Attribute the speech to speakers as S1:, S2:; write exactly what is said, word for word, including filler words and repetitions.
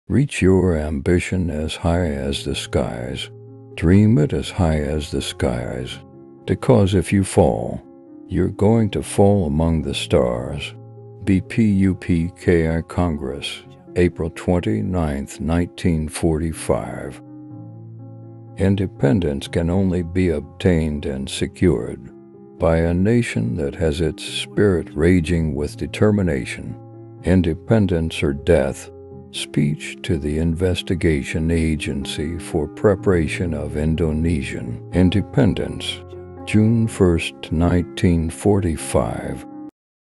S1: Reach your ambition as high as the skies. Dream it as high as the skies. Because if you fall, you're going to fall among the stars. B P U P K I Congress, April twenty-ninth, nineteen forty-five. Independence can only be obtained and secured by a nation that has its spirit raging with determination. Independence or death. Speech to the Investigation Agency for Preparation of Indonesian Independence, June first, nineteen forty-five.